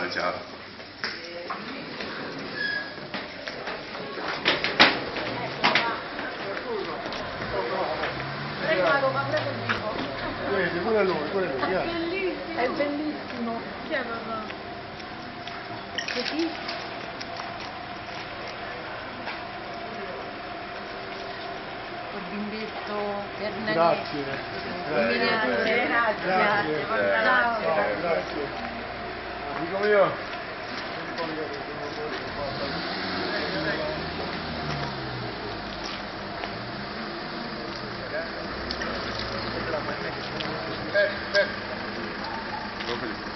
Ciao, ciao. Vedi, pure lui, È bellissimo. È bellissimo. Chi è papà? Così? Il bimbetto per Nanè. Grazie. Grazie. Ciao, grazie. Dico io. Perfetto.